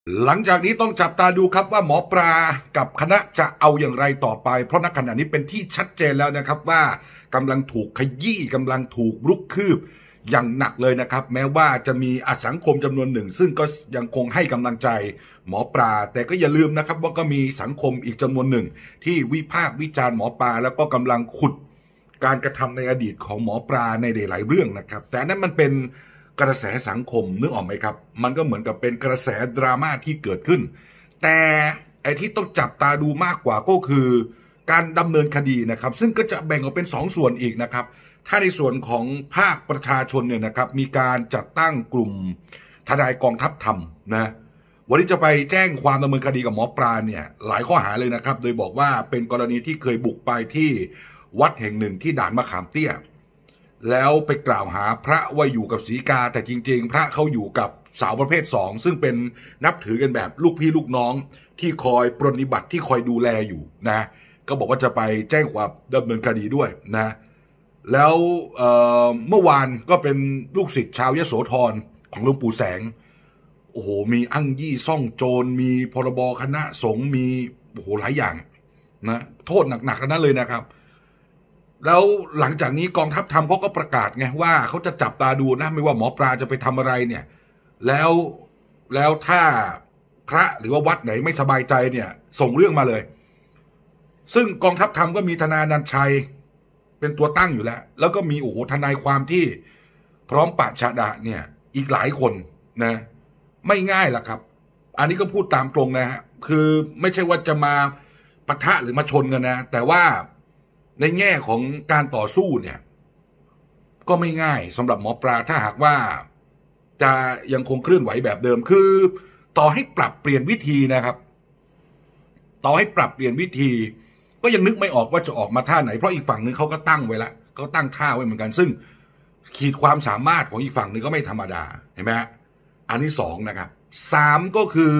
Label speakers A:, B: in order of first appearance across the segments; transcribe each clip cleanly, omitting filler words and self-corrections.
A: หลังจากนี้ต้องจับตาดูครับว่าหมอปลากับคณะจะเอาอย่างไรต่อไปเพราะณขณะนี้เป็นที่ชัดเจนแล้วนะครับว่ากำลังถูกขยี้กำลังถูกรุกคืบอย่างหนักเลยนะครับแม้ว่าจะมีสังคมจำนวนหนึ่งซึ่งก็ยังคงให้กำลังใจหมอปลาแต่ก็อย่าลืมนะครับว่าก็มีสังคมอีกจำนวนหนึ่งที่วิพากษ์วิจารณ์หมอปลาแล้วก็กำลังขุดการกระทำในอดีตของหมอปลาในหลายๆเรื่องนะครับแต่นั้นมันเป็นกระแสสังคมนึกออกไหมครับมันก็เหมือนกับเป็นกระแสดราม่าที่เกิดขึ้นแต่ไอ้ที่ต้องจับตาดูมากกว่าก็คือการดำเนินคดีนะครับซึ่งก็จะแบ่งออกเป็น2 ส่วนอีกนะครับถ้าในส่วนของภาคประชาชนเนี่ยนะครับมีการจัดตั้งกลุ่มทนายกองทัพธรรมนะวันนี้จะไปแจ้งความดำเนินคดีกับหมอปลาเนี่ยหลายข้อหาเลยนะครับโดยบอกว่าเป็นกรณีที่เคยบุกไปที่วัดแห่งหนึ่งที่ด่านมะขามเตี้ยแล้วไปกล่าวหาพระว่าอยู่กับศรีกาแต่จริงๆพระเขาอยู่กับสาวประเภท2ซึ่งเป็นนับถือกันแบบลูกพี่ลูกน้องที่คอยปรนนิบัติที่คอยดูแลอยู่นะก็บอกว่าจะไปแจ้งความดำเนินคดีด้วยนะแล้วเมื่อวานก็เป็นลูกศิษย์ชาวยโสธรของหลวงปู่แสงโอ้โหมีอ้างยี่ซ่องโจรมีพรบคณะสงฆ์มีโอ้โหหลายอย่างนะโทษหนักๆนั้นเลยนะครับแล้วหลังจากนี้กองทัพธรรมเขาก็ประกาศไงว่าเขาจะจับตาดูนะไม่ว่าหมอปลาจะไปทำอะไรเนี่ยแล้วถ้าพระหรือว่าวัดไหนไม่สบายใจเนี่ยส่งเรื่องมาเลยซึ่งกองทัพธรรมก็มีทนายอนันต์ชัยเป็นตัวตั้งอยู่แล้วก็มีโอ้โหทนายความที่พร้อมปะชาดะเนี่ยอีกหลายคนนะไม่ง่ายล่ะครับอันนี้ก็พูดตามตรงนะฮะคือไม่ใช่ว่าจะมาปะทะหรือมาชนกันนะแต่ว่าในแง่ของการต่อสู้เนี่ยก็ไม่ง่ายสำหรับหมอปลาถ้าหากว่าจะยังคงเคลื่อนไหวแบบเดิมคือต่อให้ปรับเปลี่ยนวิธีนะครับต่อให้ปรับเปลี่ยนวิธีก็ยังนึกไม่ออกว่าจะออกมาท่าไหนเพราะอีกฝั่งนึงเขาก็ตั้งไว้แล้วเขาตั้งท่าไว้เหมือนกันซึ่งขีดความสามารถของอีกฝั่งนึงก็ไม่ธรรมดาเห็นไหมอันที่2นะครับ3ก็คือ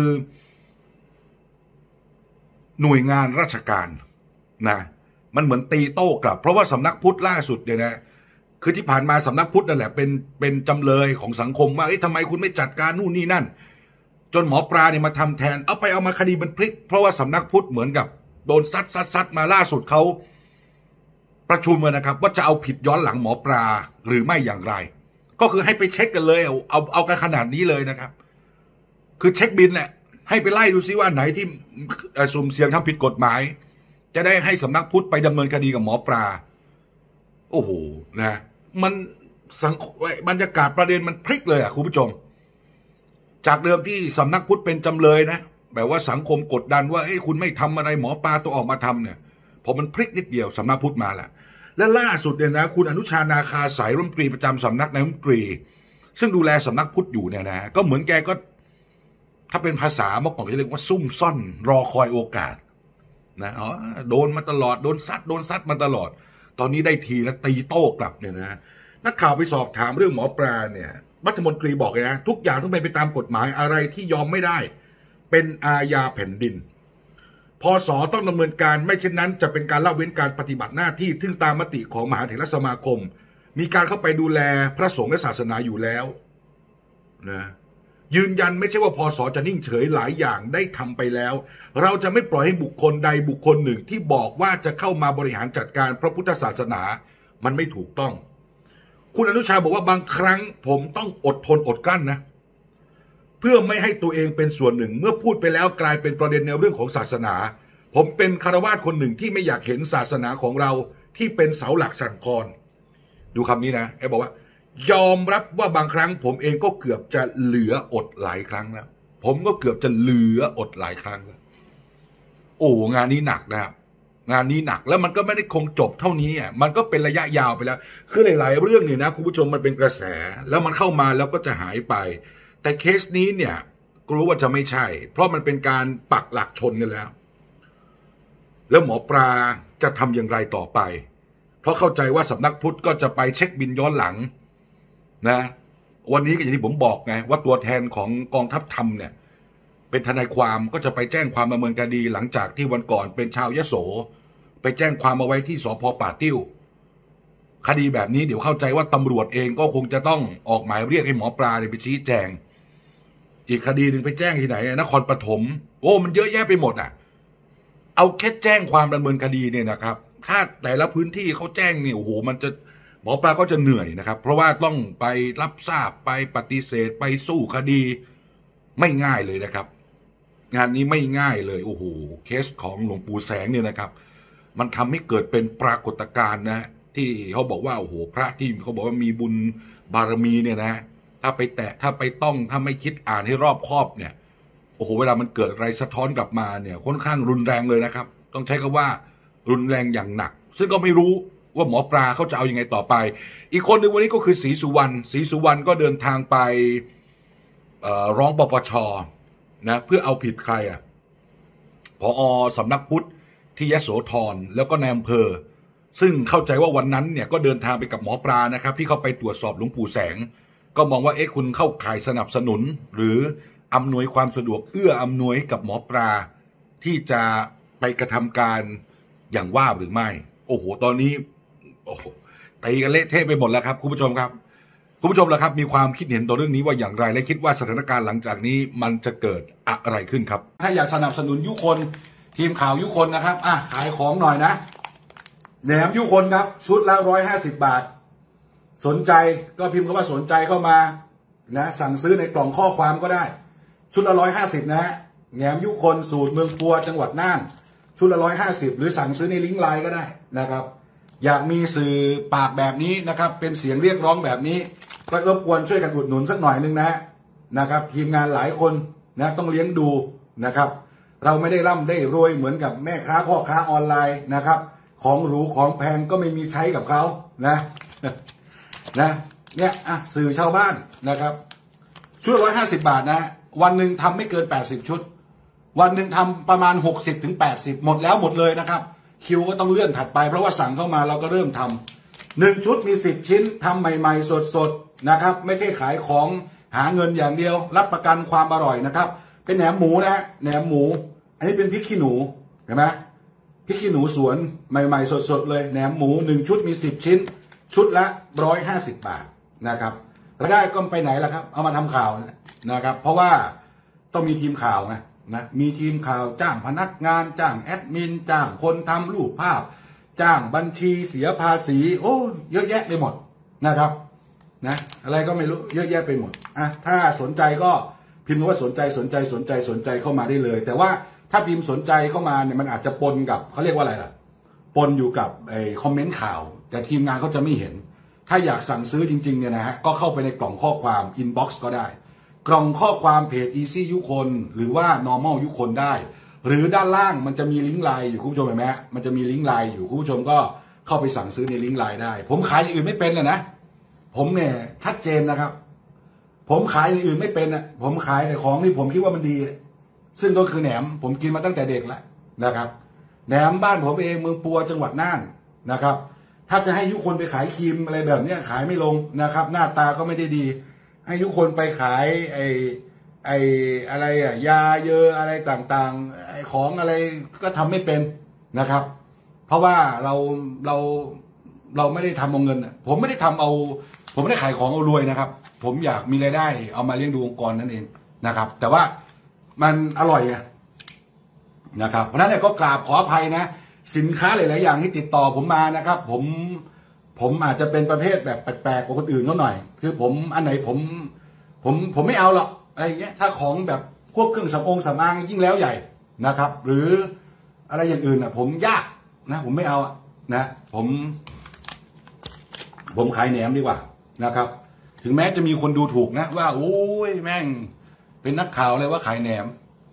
A: หน่วยงานราชการนะมันเหมือนตีโต้กลับเพราะว่าสำนักพุทธล่าสุดเนี่ยนะคือที่ผ่านมาสำนักพุทธนั่นแหละเป็นจำเลยของสังคมว่าทำไมคุณไม่จัดการนู่นนี่นั่นจนหมอปลาเนี่ยมาทำแทนเอามาคดีมันพลิกเพราะว่าสำนักพุทธเหมือนกับโดนซัดมาล่าสุดเขาประชุมกันนะครับว่าจะเอาผิดย้อนหลังหมอปลาหรือไม่อย่างไรก็คือให้ไปเช็คกันเลยเอากันขนาดนี้เลยนะครับคือเช็คบินแหละให้ไปไล่ดูซิว่าไหนที่สุ่มเสี่ยงทำผิดกฎหมายจะได้ให้สำนักพุทธไปดำเนินคดีกับหมอปลาโอ้โหนะมันบรรยากาศประเด็นมันพลิกเลยคุณผู้ชมจากเดิมที่สำนักพุทธเป็นจำเลยนะแบบว่าสังคมกดดันว่าคุณไม่ทำอะไรหมอปลาตัวออกมาทำเนี่ยพอมันพลิกนิดเดียวสำนักพุทธมาแล้วและล่าสุดเนี่ยนะคุณอนุชานาคาสายรัฐมนตรีประจำสำนักนายกรัฐมนตรีซึ่งดูแลสำนักพุทธอยู่เนี่ยนะก็เหมือนแกก็ถ้าเป็นภาษาเมื่อก่อนจะเรียกว่าซุ่มซ่อนรอคอยโอกาสนะโดนมาตลอดโดนซัดมาตลอดตอนนี้ได้ทีแล้วตีโต้กลับเนี่ยนะนักข่าวไปสอบถามเรื่องหมอปลาเนี่ยรัฐมนตรีบอกเลยนะทุกอย่างต้องเป็นไปตามกฎหมายอะไรที่ยอมไม่ได้เป็นอาญาแผ่นดินพศต้องดำเนินการไม่เช่นนั้นจะเป็นการละเว้นการปฏิบัติหน้าที่ซึ่งตามมติของมหาเถรสมาคมมีการเข้าไปดูแลพระสงฆ์และศาสนาอยู่แล้วนะยืนยันไม่ใช่ว่าพศจะนิ่งเฉยหลายอย่างได้ทำไปแล้วเราจะไม่ปล่อยให้บุคคลใดบุคคลหนึ่งที่บอกว่าจะเข้ามาบริหารจัดการพระพุทธศาสนามันไม่ถูกต้องคุณอนุชาบอกว่าบางครั้งผมต้องอดทนอดกลั้นนะเพื่อไม่ให้ตัวเองเป็นส่วนหนึ่งเมื่อพูดไปแล้วกลายเป็นประเด็นในเรื่องของศาสนาผมเป็นคฤหัสถ์คนหนึ่งที่ไม่อยากเห็นศาสนาของเราที่เป็นเสาหลักสั่นคลอนดูคำนี้นะบอกว่ายอมรับว่าบางครั้งผมเองก็เกือบจะเหลืออดหลายครั้งแล้วผมก็เกือบจะเหลืออดหลายครั้งแล้วโอ้งานนี้หนักนะครับงานนี้หนักแล้วมันก็ไม่ได้คงจบเท่านี้มันก็เป็นระยะยาวไปแล้วคือหลายๆเรื่องเนี่ยนะคุณผู้ชมมันเป็นกระแสแล้วมันเข้ามาแล้วก็จะหายไปแต่เคสนี้เนี่ยกลัวว่าจะไม่ใช่เพราะมันเป็นการปักหลักชนกันแล้วหมอปลาจะทำอย่างไรต่อไปเพราะเข้าใจว่าสำนักพุทธก็จะไปเช็คบินย้อนหลังนะวันนี้ก็อย่างที่ผมบอกไงว่าตัวแทนของกองทัพธรรมเนี่ยเป็นทนายความก็จะไปแจ้งความดำเนินคดีหลังจากที่วันก่อนเป็นชาวยโสไปแจ้งความเอาไว้ที่สภ.ป่าติ้วคดีแบบนี้เดี๋ยวเข้าใจว่าตำรวจเองก็คงจะต้องออกหมายเรียกให้หมอปลาไปชี้แจงอีกคดีหนึ่งไปแจ้งที่ไหนนครปฐมโอ้มันเยอะแยะไปหมดอ่ะเอาแค่แจ้งความดำเนินคดีเนี่ยนะครับถ้าแต่ละพื้นที่เขาแจ้งเนี่ยโอ้โหมันจะหมอปลาก็จะเหนื่อยนะครับเพราะว่าต้องไปรับทราบไปปฏิเสธไปสู้คดีไม่ง่ายเลยนะครับงานนี้ไม่ง่ายเลยโอ้โหเคสของหลวงปู่แสงเนี่ยนะครับมันทำให้เกิดเป็นปรากฏการณ์นะที่เขาบอกว่าโอ้โหพระที่เขาบอกว่ามีบุญบารมีเนี่ยนะถ้าไปแตะถ้าไปต้องถ้าไม่คิดอ่านให้รอบคอบเนี่ยโอ้โหเวลามันเกิดอะไรสะท้อนกลับมาเนี่ยค่อนข้างรุนแรงเลยนะครับต้องใช้คำว่ารุนแรงอย่างหนักซึ่งก็ไม่รู้ว่าหมอปลาเขาจะเอายังไงต่อไปอีกคนหนึ่งวันนี้ก็คือศรีสุวรรณก็เดินทางไปร้องปปชนะเพื่อเอาผิดใครผอ.สำนักพุทธที่ยโสธรแล้วก็นายอำเภอซึ่งเข้าใจว่าวันนั้นเนี่ยก็เดินทางไปกับหมอปลานะครับที่เข้าไปตรวจสอบหลวงปู่แสงก็มองว่าคุณเข้าข่ายสนับสนุนหรืออำนวยความสะดวกเอื้ออำนวยกับหมอปลาที่จะไปกระทำการอย่างว่าหรือไม่โอ้โหตอนนี้โอ้โหตีกันเละเทะไปหมดแล้วครับคุณผู้ชมครับคุณผู้ชมล่ะครับมีความคิดเห็นต่อเรื่องนี้ว่าอย่างไรและคิดว่าสถานการณ์หลังจากนี้มันจะเกิดอะไรขึ้นครับถ้าอยากสนับสนุนยุคนทีมข่าวยุคนนะครับขายของหน่อยนะแหนมยุคนครับชุดละ150 บาทสนใจก็พิมพ์คำว่าสนใจเข้ามานะสั่งซื้อในกล่องข้อความก็ได้ชุดละ150นะฮะแหนมยุคนสูตรเมืองปัวจังหวัดน่านชุดละ150หรือสั่งซื้อในลิงก์ไลน์ก็ได้นะครับอยากมีสื่อปากแบบนี้นะครับเป็นเสียงเรียกร้องแบบนี้ก็รบกวนช่วยกันอุดหนุนสักหน่อยนึงนะครับทีมงานหลายคนนะต้องเลี้ยงดูนะครับเราไม่ได้ร่ำได้รวยเหมือนกับแม่ค้าพ่อค้าออนไลน์นะครับของหรูของแพงก็ไม่มีใช้กับเขานะเนี่ยสื่อชาวบ้านนะครับชุด150 บาทนะวันหนึ่งทำไม่เกิน80 ชุดวันหนึ่งทำประมาณ60 ถึง 80หมดแล้วหมดเลยนะครับคิวก็ต้องเลื่อนถัดไปเพราะว่าสั่งเข้ามาเราก็เริ่มทำ1 ชุดมี10 ชิ้นทำใหม่ๆสดๆนะครับไม่ใช่ขายของหาเงินอย่างเดียวรับประกันความอร่อยนะครับเป็นแหนมหมูนะแหนมหมูอันนี้เป็นพริกขี้หนูเห็นไหมพริกขี้หนูสวนใหม่ๆสดๆเลยแหนมหมู1 ชุดมี10 ชิ้นชุดละ150 บาทนะครับรายได้ก็ไปไหนล่ะครับเอามาทำข่าวนะครับเพราะว่าต้องมีทีมข่าวนะมีทีมข่าวจ้างพนักงานจ้างแอดมินจ้างคนทำรูปภาพจ้างบัญชีเสียภาษีโอ้เยอะแยะไปหมดนะครับนะอะไรก็ไม่รู้เยอะแยะไปหมดถ้าสนใจก็พิมพ์ว่าสนใจเข้ามาได้เลยแต่ว่าถ้าพิมพ์สนใจเข้ามาเนี่ยมันอาจจะปนกับเขาเรียกว่าอะไรล่ะปนอยู่กับคอมเมนต์ข่าวแต่ทีมงานเขาจะไม่เห็นถ้าอยากสั่งซื้อจริงๆเนี่ยนะฮะก็เข้าไปในกล่องข้อความอินบ็อกซ์ก็ได้กล่องข้อความเพจ Easy ยุคนหรือว่า Normal ยุคนได้หรือด้านล่างมันจะมีลิงก์ไลน์อยู่คุณผู้ชมเห็นไหมมันจะมีลิงก์ไลน์อยู่คุณผู้ชมก็เข้าไปสั่งซื้อในลิงก์ไลน์ได้ผมขายอย่างอื่นไม่เป็นนะผมเนี่ยชัดเจนนะครับผมขายอย่างอื่นไม่เป็นผมขายแต่ของที่ผมคิดว่ามันดีซึ่งก็คือแหนมผมกินมาตั้งแต่เด็กแล้วนะครับแหนมบ้านผมเองเมืองปัวจังหวัดน่านนะครับถ้าจะให้ยุคนไปขายครีมอะไรแบบนี้ขายไม่ลงนะครับหน้าตาก็ไม่ได้ดีให้ยุคนไปขายอะไรยาเยอะอะไรต่างๆของอะไรก็ทำไม่เป็นนะครับเพราะว่าเราไม่ได้ทำเอาเงินผมไม่ได้ทำเอาผมไม่ได้ขายของเอารวยนะครับผมอยากมีรายได้เอามาเลี้ยงดูองค์กรนั่นเองนะครับแต่ว่ามันอร่อยไงนะครับเพราะนั้นเนี่ยก็กราบขออภัยนะสินค้าหลายๆอย่างที่ติดต่อผมมานะครับผมอาจจะเป็นประเภทแบบแปลกๆกว่าคนอื่นเขาหน่อยคือผมอันไหนผมไม่เอาหรอกอะไรอย่างเงี้ยถ้าของแบบพวกเครื่องสำอางยิ่งแล้วใหญ่นะครับหรืออะไรอย่างอื่นผมยากนะผมไม่เอานะผมขายแหนมดีกว่านะครับถึงแม้จะมีคนดูถูกนะว่าโอ้ยแม่งเป็นนักข่าวเลยว่าขายแหนม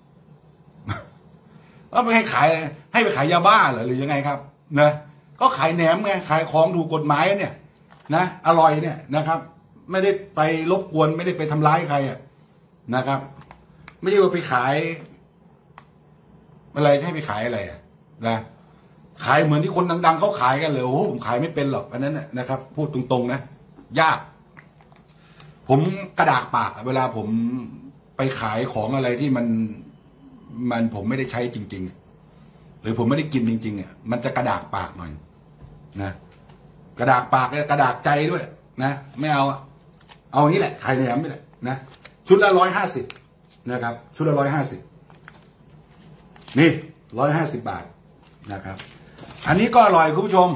A: ก็ไม่ให้ขายให้ไปขายยาบ้าเหรอหรือยังไงครับนะก็ขายแหนมไงขายของถูกกฎหมายเนี่ยนะอร่อยเนี่ยนะครับไม่ได้ไปรบกวนไม่ได้ไปทำร้ายใครนะครับไม่ได้ว่าไปขายอะไรให้ไปขายอะไรนะขายเหมือนที่คนดังๆเขาขายกันเลยโอ้ผมขายไม่เป็นหรอกอันนั้นนะครับพูดตรงๆนะยากผมกระดากปากเวลาผมไปขายของอะไรที่มันผมไม่ได้ใช้จริงๆหรือผมไม่ได้กินจริงๆมันจะกระดากปากหน่อยนะกระดากปากกระดากใจด้วยนะไม่เอานี้แหละขายแหนมนี่แหละนะชุดละ150 นะครับชุดละ150นี่150 บาทนะครับอันนี้ก็อร่อยคุณผู้ชม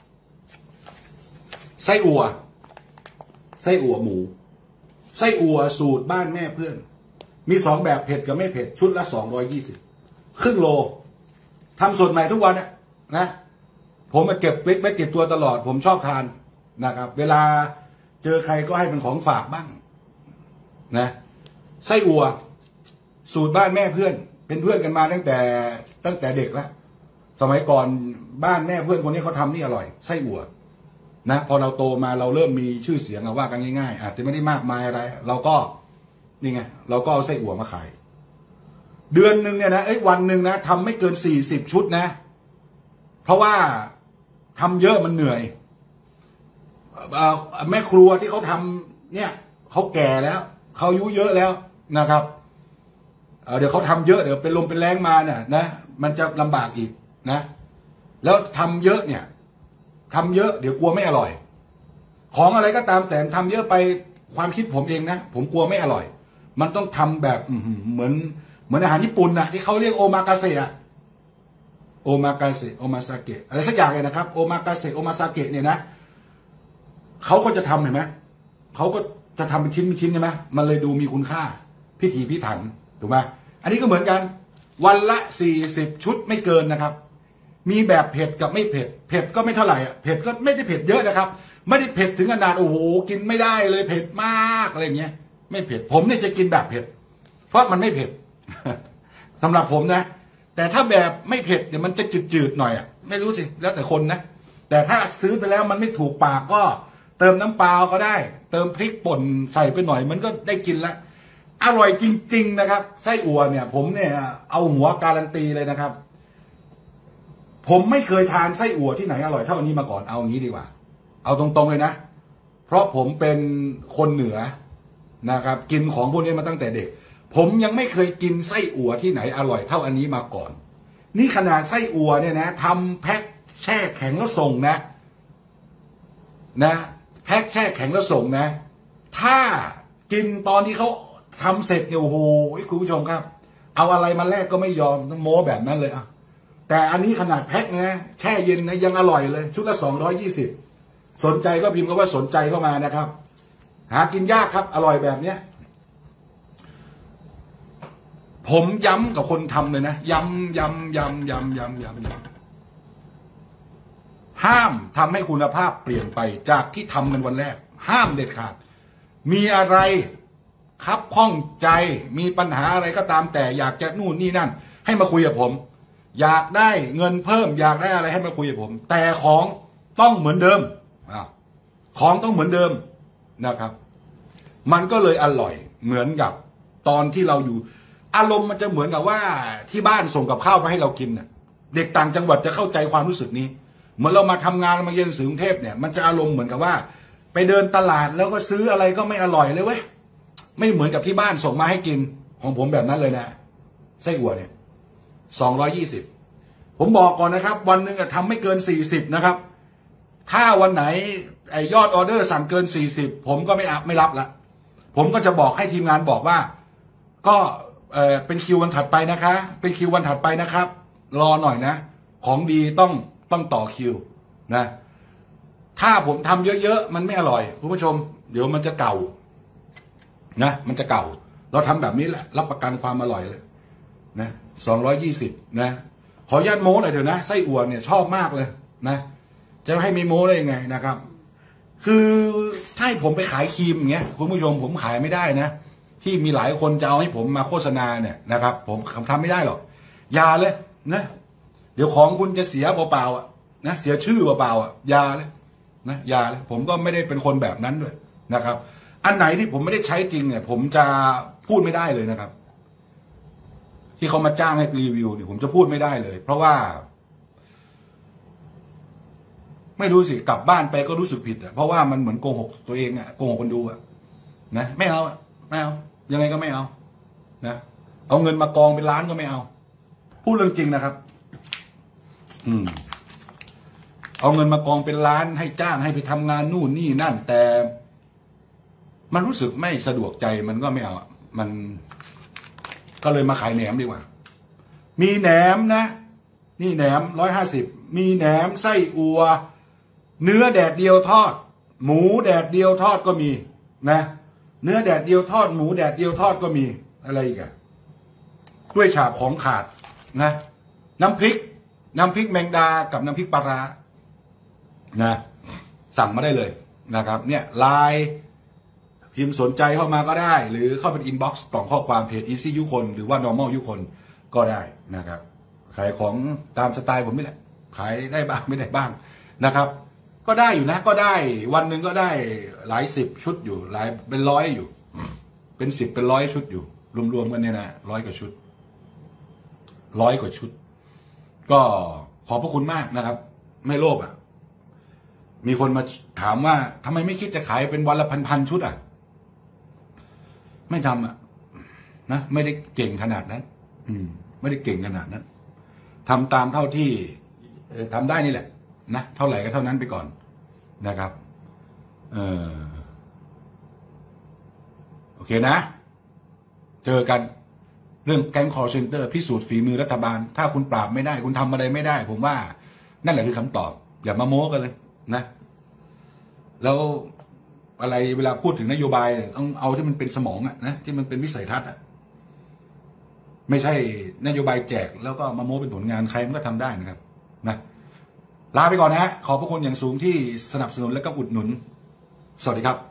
A: ไส้อั่วหมูไส้อั่วสูตรบ้านแม่เพื่อนมี2แบบเผ็ดกับไม่เผ็ดชุดละ220ครึ่งโลทำสดใหม่ทุกวันนะผมมาเก็บไว้ติดตัวตลอดผมชอบทานนะครับเวลาเจอใครก็ให้เป็นของฝากบ้างนะไส้อั่วสูตรบ้านแม่เพื่อนเป็นเพื่อนกันมาตั้งแต่เด็กแล้วสมัยก่อนบ้านแม่เพื่อนคนนี้เขาทำนี่อร่อยไส้อั่วนะพอเราโตมาเราเริ่มมีชื่อเสียงว่ากันง่ายๆอาจจะไม่ได้มากมายอะไรเราก็นี่ไงเราก็เอาไส้อั่วมาขายเดือนหนึ่งเนี่ยนะวันหนึ่งนะทำไม่เกิน40 ชุดนะเพราะว่าทำเยอะมันเหนื่อยแม่ครัวที่เขาทำเนี่ยเขาแก่แล้วเขาอายุเยอะแล้วนะครับเดี๋ยวเขาทำเยอะเดี๋ยวเป็นลมเป็นแรงมาเนี่ยนะมันจะลำบากอีกนะแล้วทำเยอะเนี่ยทำเยอะเดี๋ยวกลัวไม่อร่อยของอะไรก็ตามแต่ทำเยอะไปความคิดผมเองนะผมกลัวไม่อร่อยมันต้องทำแบบเหมือนอาหารญี่ปุ่นนะที่เขาเรียกโอมากาเสะโอมากาเสะโอมาซาเกะอะไรสักอย่างเลยนะครับโอมากาเสะโอมาซาเกะเนี่ยนะเขาก็จะทำเห็นไหมเขาก็จะทำเป็นชิ้นใช่ไหมมันเลยดูมีคุณค่าพิถีพิถันถูกไหมอันนี้ก็เหมือนกันวันละ40 ชุดไม่เกินนะครับมีแบบเผ็ดกับไม่เผ็ดเผ็ดก็ไม่เท่าไหร่เผ็ดก็ไม่ได้เผ็ดเยอะนะครับไม่ได้เผ็ดถึงขนาดโอ้โหกินไม่ได้เลยเผ็ดมากอะไรเงี้ยไม่เผ็ดผมเนี่ยจะกินแบบเผ็ดเพราะมันไม่เผ็ด สำหรับผมนะแต่ถ้าแบบไม่เผ็ดเดี๋ยวมันจะจืดๆหน่อยไม่รู้สิแล้วแต่คนนะแต่ถ้าซื้อไปแล้วมันไม่ถูกปากก็เติมน้ำเปล่าก็ได้เติมพริกป่นใส่ไปหน่อยมันก็ได้กินแล้วอร่อยจริงๆนะครับไส้อั่วเนี่ยผมเนี่ยเอาหัวการันตีเลยนะครับผมไม่เคยทานไส้อั่วที่ไหนอร่อยเท่าอันนี้มาก่อนเอางี้ดีกว่าเอาตรงๆเลยนะเพราะผมเป็นคนเหนือนะครับกินของพวกนี้มาตั้งแต่เด็กผมยังไม่เคยกินไส้อั่วที่ไหนอร่อยเท่าอันนี้มาก่อนนี่ขนาดไส้อั่วเนี่ยนะทำแพ็คแช่แข็งแล้วส่งนะแพ็คแช่แข็งแล้วส่งนะถ้ากินตอนที่เขาทำเสร็จเนี่ยโอ้โหคุณผู้ชมครับเอาอะไรมาแลกก็ไม่ยอมต้องโม้แบบนั้นเลยแต่อันนี้ขนาดแพ็คนะแช่เย็นนะยังอร่อยเลยชุดละ220สนใจก็พิมพ์คำว่าสนใจเข้ามานะครับหากินยากครับอร่อยแบบเนี้ยผมย้ำกับคนทำเลยนะย้ำห้ามทำให้คุณภาพเปลี่ยนไปจากที่ทำกันวันแรกห้ามเด็ดขาดมีอะไรคับข้องใจมีปัญหาอะไรก็ตามแต่อยากจะนู่นนี่นั่นให้มาคุยกับผมอยากได้เงินเพิ่มอยากได้อะไรให้มาคุยกับผมแต่ของต้องเหมือนเดิมของต้องเหมือนเดิมนะครับมันก็เลยอร่อยเหมือนกับตอนที่เราอยู่อารมณ์มันจะเหมือนกับว่าที่บ้านส่งกับข้าวมาให้เรากินเด็กต่างจังหวัดจะเข้าใจความรู้สึกนี้เหมือนเรามาทำงานมาเรียนหนังสือกรุงเทพเนี่ยมันจะอารมณ์เหมือนกับว่าไปเดินตลาดแล้วก็ซื้ออะไรก็ไม่อร่อยเลยเว้ยไม่เหมือนกับที่บ้านส่งมาให้กินของผมแบบนั้นเลยนะไส้อั่วเนี่ย220ผมบอกก่อนนะครับวันหนึ่งทำไม่เกิน40นะครับถ้าวันไหนยอดออเดอร์สั่งเกิน40ผมก็ไม่รับละผมก็จะบอกให้ทีมงานบอกว่าก็เป็นคิววันถัดไปนะคะเป็นคิววันถัดไปนะครับรอหน่อยนะของดีต้องต่อคิวนะถ้าผมทำเยอะๆมันไม่อร่อยคุณผู้ชมเดี๋ยวมันจะเก่านะมันจะเก่าเราทำแบบนี้แหละรับประกันความอร่อยเลยนะ220นะขออนุญาตโม้หน่อยเถอะนะไส้อั่วเนี่ยชอบมากเลยนะจะให้ไม่โม้ได้ยังไงนะครับคือถ้าให้ผมไปขายครีมอย่างเงี้ยคุณผู้ชมผมขายไม่ได้นะที่มีหลายคนจะเอาให้ผมมาโฆษณาเนี่ยนะครับผมทำไม่ได้หรอกอย่าเลยนะเดี๋ยวของคุณจะเสียเปล่าๆนะเสียชื่อเปล่าๆอย่าเลยนะอย่าเลยผมก็ไม่ได้เป็นคนแบบนั้นด้วยนะครับอันไหนที่ผมไม่ได้ใช้จริงเนี่ยผมจะพูดไม่ได้เลยนะครับที่เขามาจ้างให้รีวิวเนี่ยผมจะพูดไม่ได้เลยเพราะว่าไม่รู้สิกลับบ้านไปก็รู้สึกผิดเพราะว่ามันเหมือนโกหกตัวเองโกหกคนดูนะไม่เอายังไงก็ไม่เอานะเอาเงินมากองเป็นล้านก็ไม่เอาพูดเรื่องจริงนะครับเอาเงินมากองเป็นล้านให้จ้างให้ไปทำงานนู่นนี่นั่นแต่มันรู้สึกไม่สะดวกใจมันก็ไม่เอามันก็เลยมาขายแหนมดีกว่ามีแหนมนะนี่แหนม150มีแหนมไส้อัวเนื้อแดดเดียวทอดหมูแดดเดียวทอดก็มีนะเนื้อแดดเดียวทอดหมูแดดเดียวทอดก็มีอะไรอีกอะด้วยฉาบของขาดนะน้ำพริกแมงดากับน้ำพริกปลาร้านะสั่งมาได้เลยนะครับเนี่ยไลน์พิมพ์สนใจเข้ามาก็ได้หรือเข้าเป็นอินบ็อกซ์กล่องข้อความเพจ Easy ยุคนหรือว่า Normal ยุคนก็ได้นะครับขายของตามสไตล์ผมนี่แหละขายได้บ้างไม่ได้บ้างนะครับก็ได้อยู่นะก็ได้วันหนึ่งก็ได้หลายสิบชุดอยู่หลายเป็นร้อยอยู่เป็น10เป็น100ชุดอยู่รวมๆกันเนี่ยนะ100 กว่าชุดก็ขอบพระคุณมากนะครับไม่โลภอ่ะมีคนมาถามว่าทำไมไม่คิดจะขายเป็นวันละพันชุดอ่ะไม่ทำอ่ะนะไม่ได้เก่งขนาดนั้นไม่ได้เก่งขนาดนั้นทำตามเท่าที่ทำได้นี่แหละนะเท่าไหร่ก็เท่านั้นไปก่อนนะครับโอเคนะเจอกันเรื่องแก๊งคอร์เซนเตอร์พิสูจน์ฝีมือรัฐบาลถ้าคุณปราบไม่ได้คุณทำอะไรไม่ได้ผมว่านั่นแหละคือคำตอบอย่ามาโม้กันเลยนะแล้วอะไรเวลาพูดถึงนโยบายต้องเอาที่มันเป็นสมองอะนะที่มันเป็นวิสัยทัศน์อะไม่ใช่นโยบายแจกแล้วก็มาโม้เป็นผลงานใครมันก็ทำได้นะครับนะลาไปก่อนนะฮะขอบพระคุณอย่างสูงที่สนับสนุนและก็อุดหนุนสวัสดีครับ